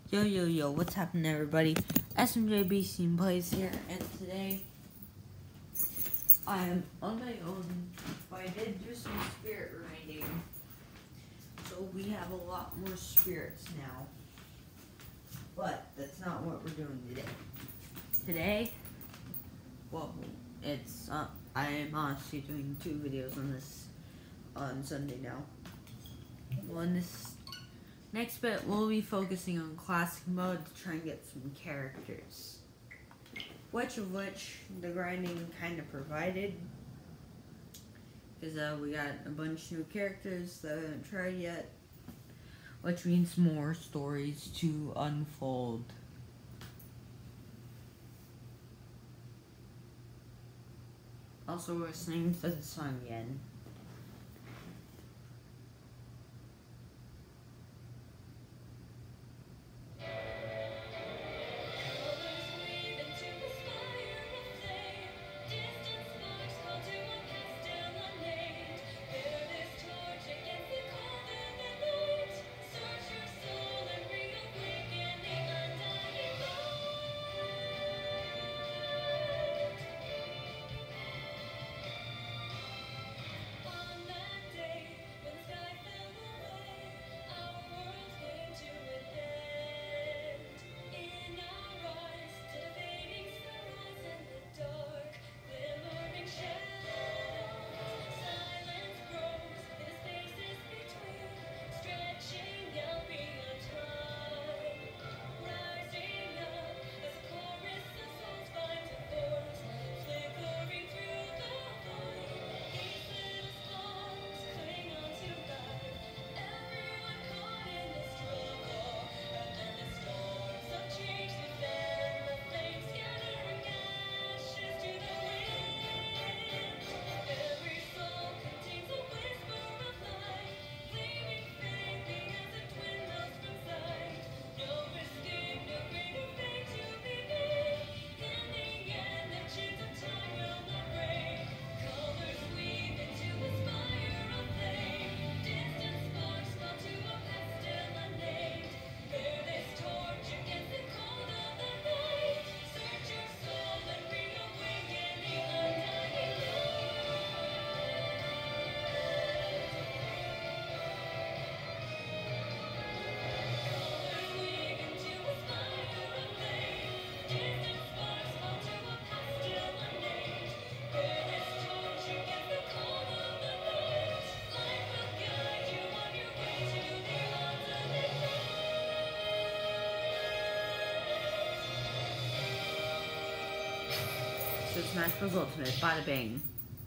Yo, what's happening, everybody? SMJB Scene Plays here, and today I am on my own, but I did do some spirit grinding, so we have a lot more spirits now. But that's not what we're doing today. Today, well, it's I am honestly doing 2 videos on this on Sunday now. Well, this next bit, we'll be focusing on classic mode to try and get some characters. Which the grinding kind of provided. Because we got a bunch of new characters that I haven't tried yet. Which means more stories to unfold. Also, we're listening to the song again. So Smash Bros. Ultimate, bada bang.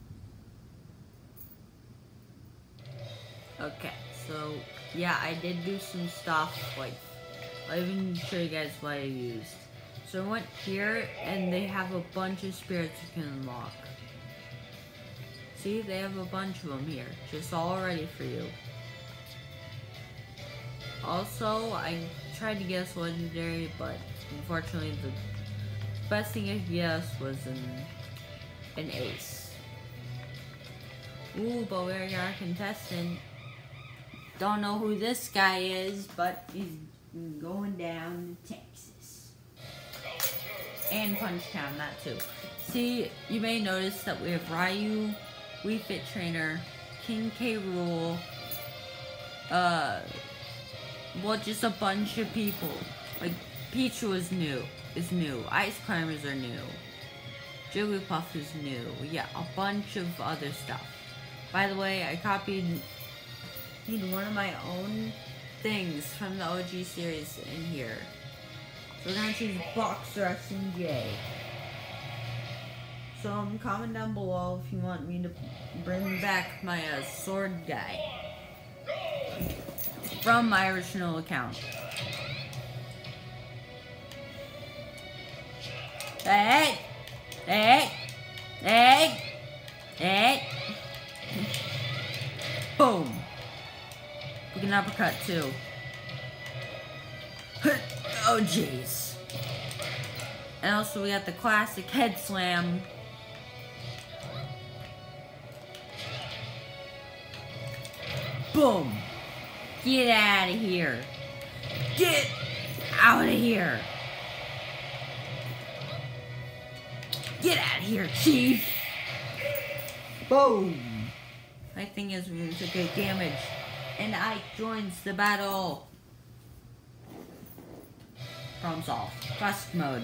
Okay, so yeah, I did do some stuff, like, I'll even show you guys what I used. So I went here, and they have a bunch of spirits you can unlock. See, they have a bunch of them here, just all ready for you. Also, I tried to guess legendary, but unfortunately the best thing I could guess was an ace. Ooh, but we already got a contestant. Don't know who this guy is, but he's going down to Texas. And Punchtown, that too. See, you may notice that we have Ryu, Wii Fit Trainer, King K. Rool, well, just a bunch of people. Like, Pichu is new. Ice Climbers are new. Jigglypuff is new. Yeah, a bunch of other stuff. By the way, I copied one of my own things from the OG series in here. So we're gonna choose Boxer SMJ. So comment down below if you want me to bring back my sword guy from my original account. Hey! Boom! We can uppercut too. Oh jeez. And also we got the classic head slam. Boom! Get out of here! Get out of here. Get out of here, Chief. Boom. My thing is we took good damage. And Ike joins the battle. Problem solved. Classic mode.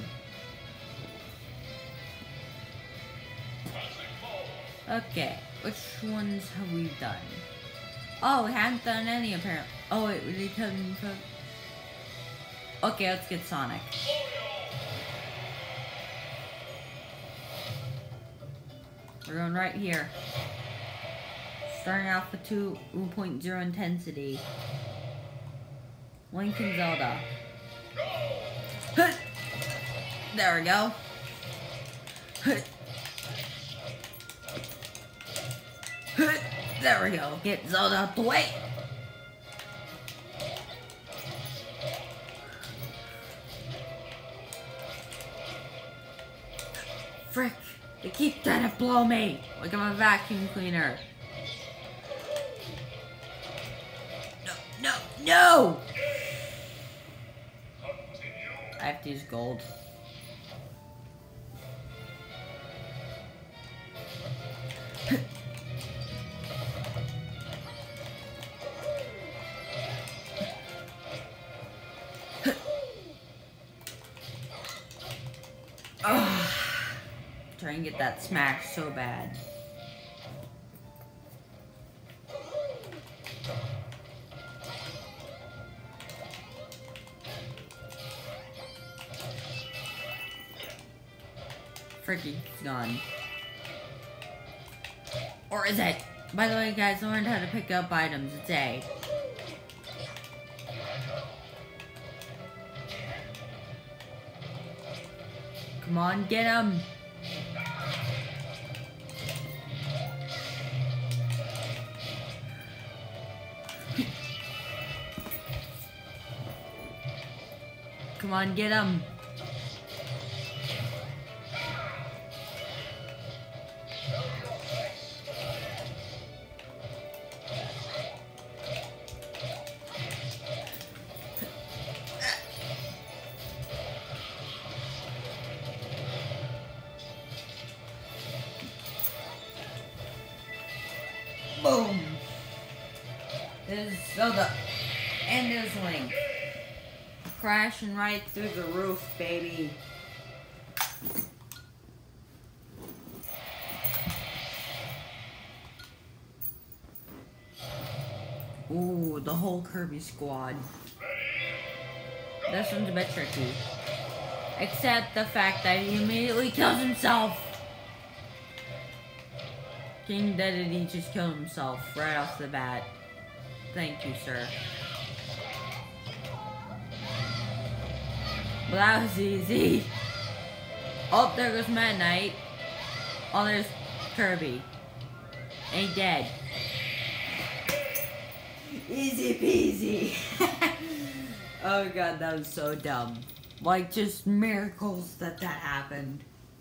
Okay, which ones have we done? Oh, we haven't done any apparently. Oh wait, we did them. Okay, let's get Sonic. We're going right here. Starting off with 2.0 intensity. Link and Zelda. There we go. There we go. Get Zelda out the way. Frick. They keep trying to blow me. Like I'm a vacuum cleaner. No, no, no! I have to use gold. Try and get that smash so bad. Fricky, it's gone. Or is it? By the way, guys, I learned how to pick up items. It's A. Come on, get him. Come on, get him. Boom! There's Zelda. And there's Link. Crashing right through the roof, baby. Ooh, the whole Kirby squad. This one's a bit tricky. Except the fact that he immediately kills himself. King Dedede just killed himself right off the bat. Thank you, sir. Well, that was easy. Oh, there goes Meta Knight. Oh, there's Kirby. Ain't dead. Easy peasy. Oh god, that was so dumb. Like, just miracles that happened.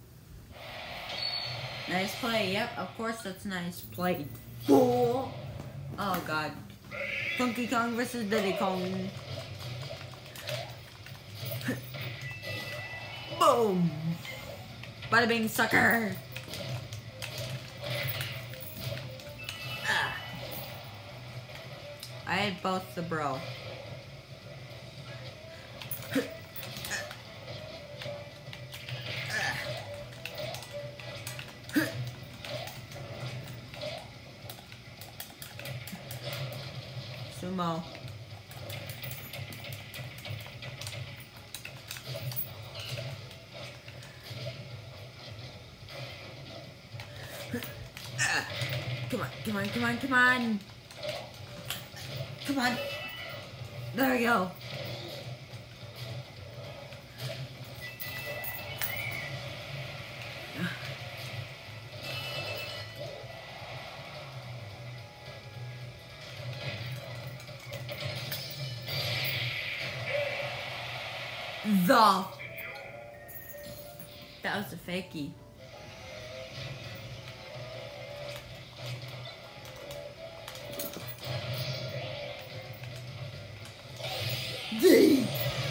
Nice play. Yep, of course that's nice play. Fool. Oh god. Donkey Kong versus Diddy Kong. Boom. Bada bing, sucker. I had both the bro. Sumo. Come on, come on, come on, come on. Come on. There we go. That was a fakie.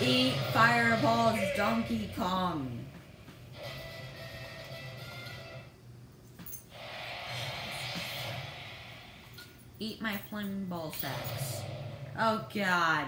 Eat fireballs, Donkey Kong. Eat my flaming ball sacks. Oh god.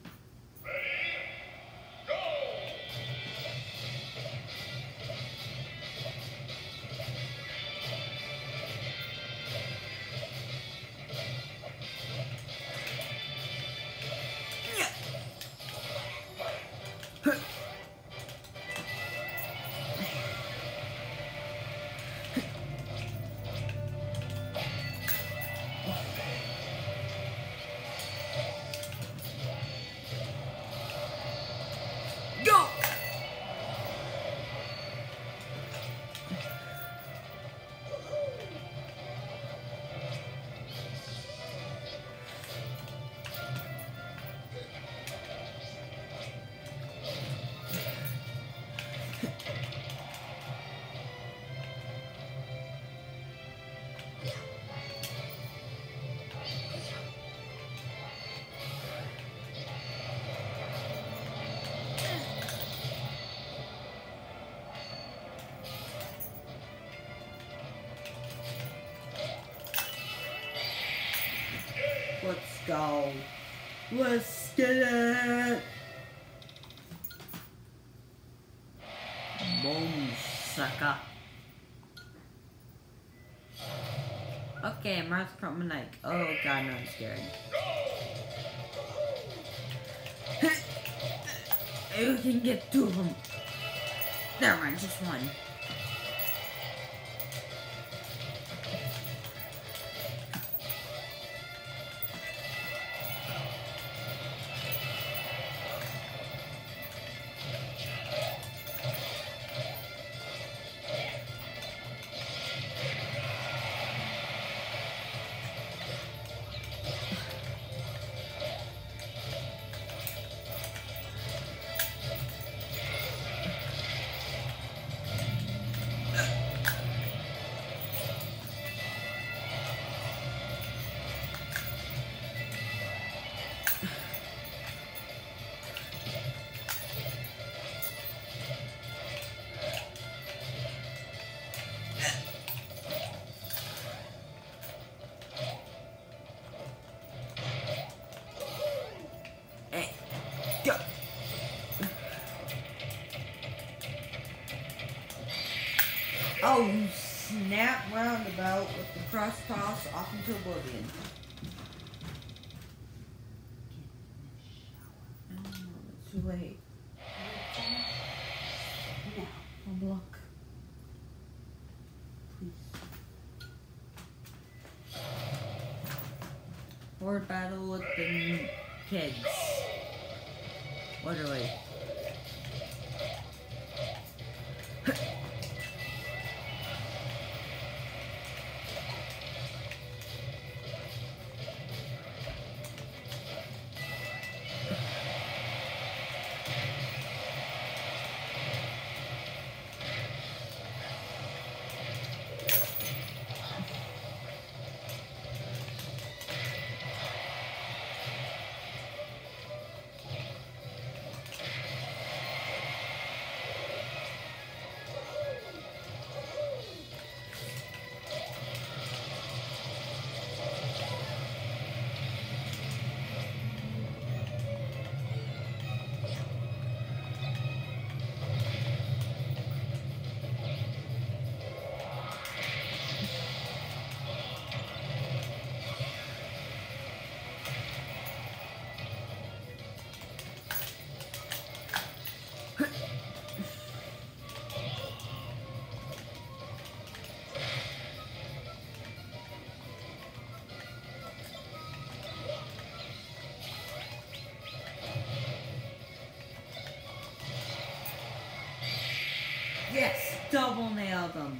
Go! Let's go. Let's get it. Boom, sucker. Okay, Mars Promenade. Oh god, no, I'm scared. You can get two of them. Never mind, just one. Oh, snap roundabout with the cross toss off into oblivion. Oh, it's too late. No, I'll block. Please. Horde battle with the kids. Literally. Yes, double nailed them.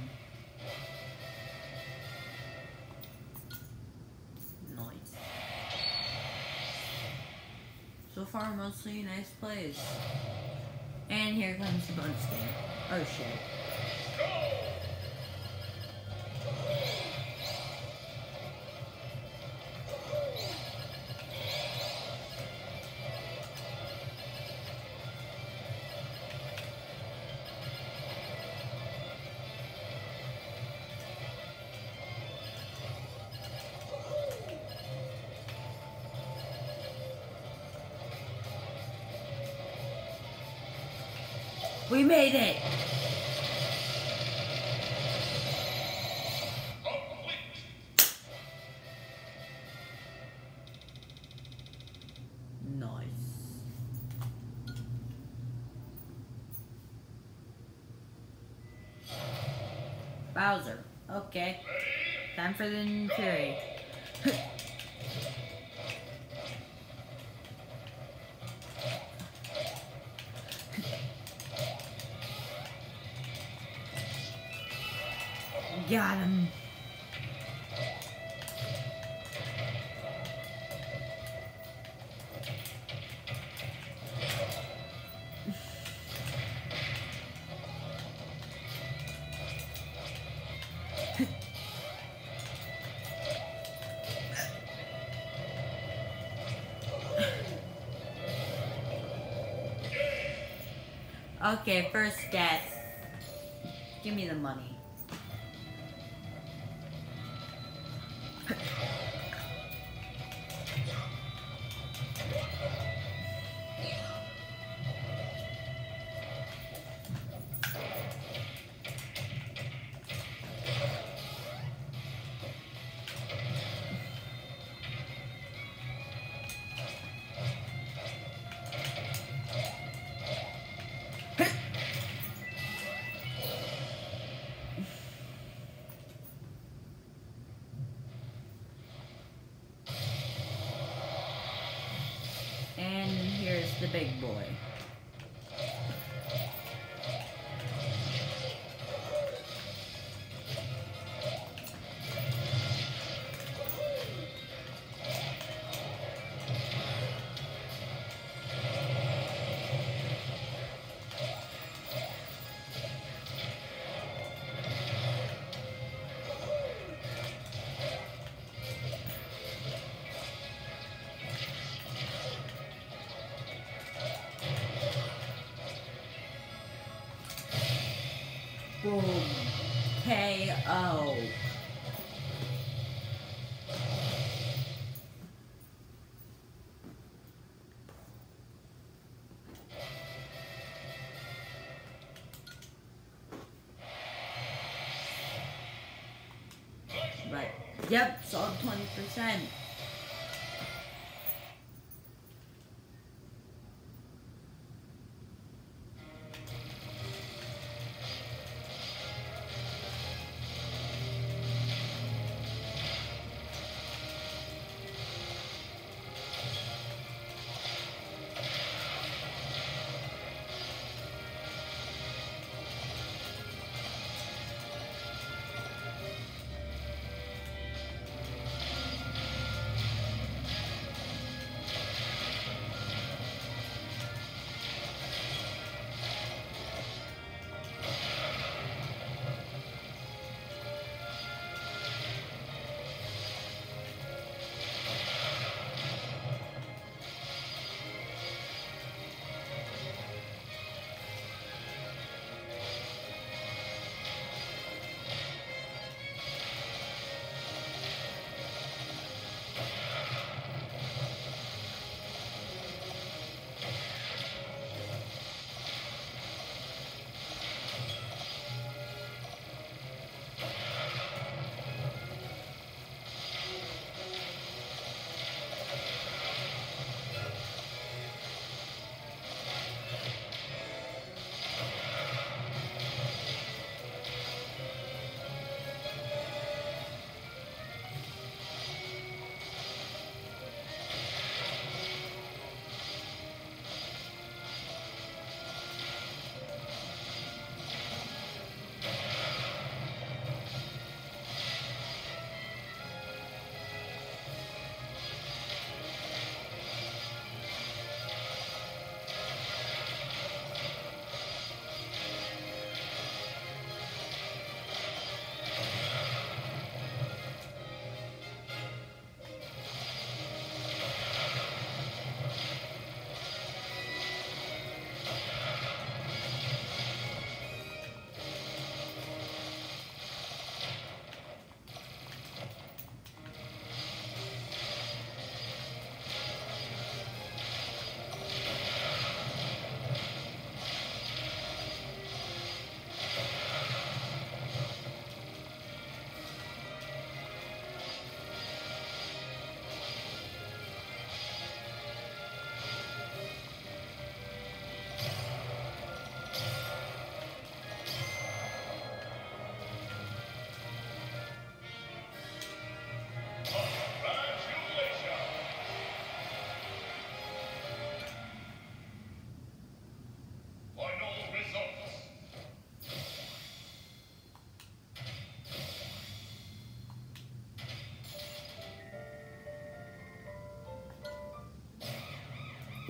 Nice. So far, mostly nice plays. And here comes the bonus game. Oh shit. We made it! Nice. Bowser. Okay. Time for the new Fury. Got him. Okay, first guess. Give me the money. And here's the big boy. Boom. KO. Right. Yep, sold 20%.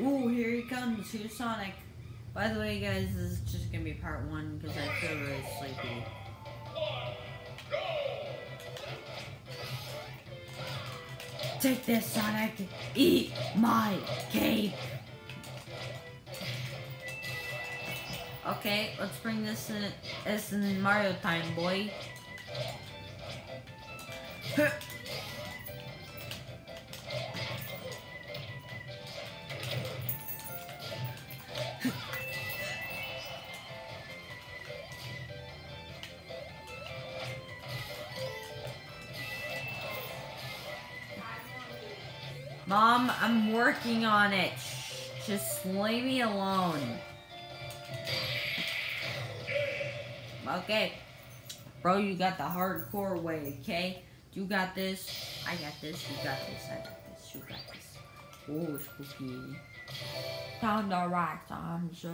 Ooh, here he comes. Who's Sonic? By the way, guys, this is just gonna be part 1 because I feel really sleepy. Take this, Sonic! Eat my cape! Okay, let's bring this in. It's in Mario time, boy. Mom, I'm working on it. Just leave me alone. Okay. Bro, you got the hardcore way, okay? You got this. I got this. You got this. I got this. You got this. Oh, spooky. Time to rock some shit.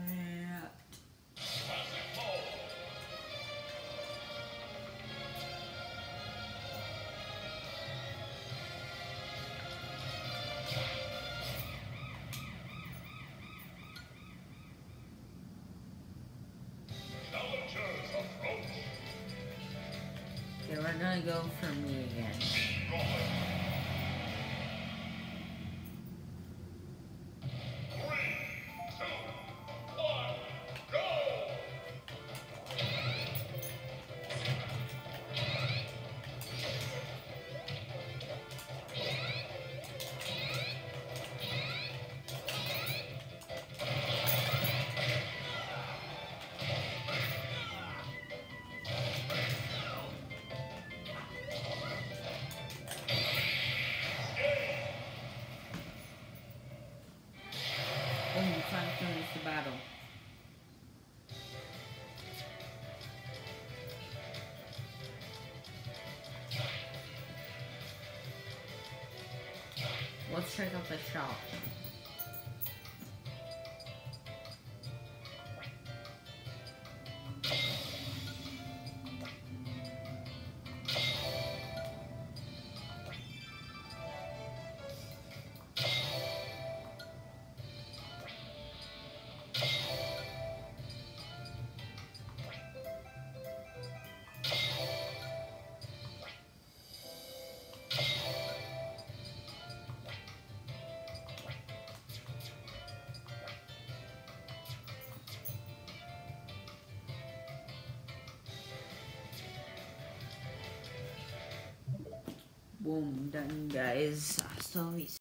Okay, we're gonna go for me again. Oh, you trying to finish the battle. Let's check out the shop. Boom, done, guys. So